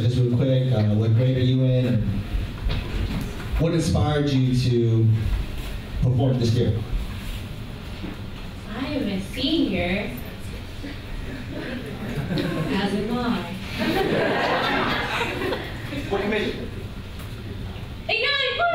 just real quick. What grade are you in? And what inspired you to perform this year? I am a senior, as am I. What committee? Ignite!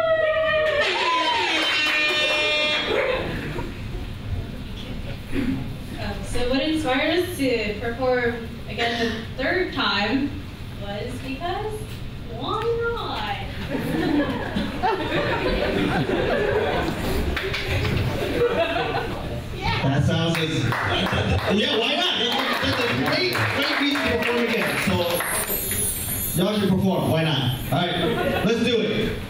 So what inspired us to perform again the third time was because why not? That sounds like, yeah, why not? That's a great reason to perform again. So, y'all should perform, why not? All right, let's do it.